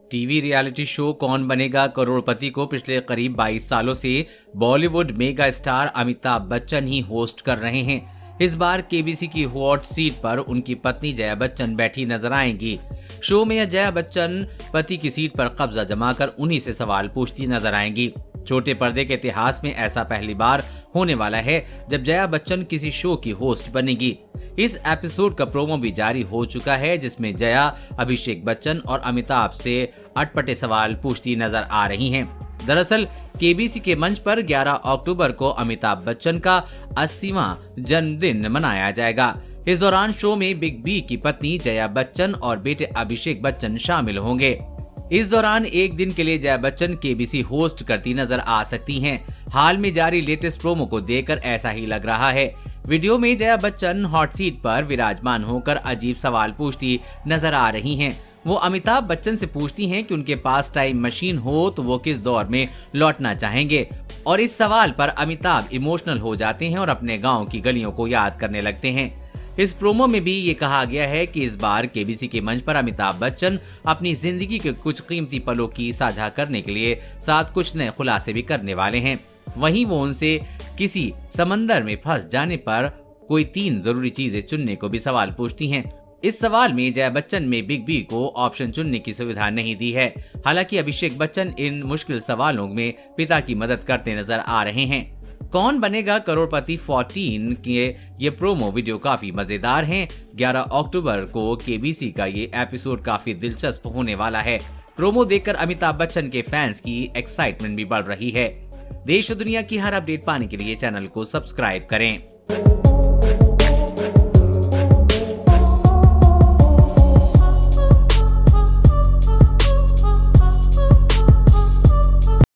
TV reality show कौन बनेगा करोड़पति को पिछले करीब 22 सालों से Bollywood mega star Amitabh Bachchan ही होस्ट कर रहे हैं। इस बार केबीसी की हॉट सीट पर उनकी पत्नी जया बच्चन बैठी नजर आएंगी। शो में जया बच्चन पति की सीट पर कब्जा जमाकर उन्हीं से सवाल पूछती नजर आएंगी। छोटे पर्दे के इतिहास में ऐसा पहली बार होने वाला है जब जया बच्चन किसी शो की होस्ट बनेगी। इस एपिसोड का प्रोमो भी जारी हो चुका है, जिसमें जया अभिषेक बच्चन और अमिताभ से अटपटे सवाल पूछती नजर आ रही हैं। दरअसल केबीसी के मंच पर 11 अक्टूबर को अमिताभ बच्चन का 80वां जन्मदिन मनाया जाएगा। इस दौरान शो में बिग बी की पत्नी जया बच्चन और बेटे अभिषेक बच्चन शामिल होंगे। इस दौरान एक दिन के लिए जया बच्चन केबीसी होस्ट करती नजर आ सकती हैं। हाल में जारी लेटेस्ट प्रोमो को देखकर ऐसा ही लग रहा है। वीडियो में जया बच्चन हॉट सीट पर विराजमान होकर अजीब सवाल पूछती नजर आ रही हैं। वो अमिताभ बच्चन से पूछती हैं कि उनके पास टाइम मशीन हो तो वो किस दौर में लौटना चाहेंगे, और इस सवाल पर अमिताभ इमोशनल हो जाते हैं और अपने गांव की गलियों को याद करने लगते हैं। इस प्रोमो में भी ये कहा गया है कि इस बार केबीसी के मंच पर अमिताभ बच्चन अपनी जिंदगी के कुछ कीमती पलों की साझा करने के लिए साथ कुछ नए खुलासे भी करने वाले हैं। वहीं वो उनसे किसी समंदर में फंस जाने पर कोई 3 जरूरी चीजें चुनने को भी सवाल पूछती हैं। इस सवाल में जया बच्चन में बिग बी को ऑप्शन चुनने की सुविधा नहीं दी है। हालांकि अभिषेक बच्चन इन मुश्किल सवालों में पिता की मदद करते नजर आ रहे हैं। कौन बनेगा करोड़पति 14 के ये प्रोमो वीडियो काफी मजेदार हैं। 11 अक्टूबर को केबीसी का ये एपिसोड काफी दिलचस्प होने वाला है। प्रोमो देखकर अमिताभ बच्चन के फैंस की एक्साइटमेंट भी बढ़ रही है। देश और दुनिया की हर अपडेट पाने के लिए चैनल को सब्सक्राइब करें।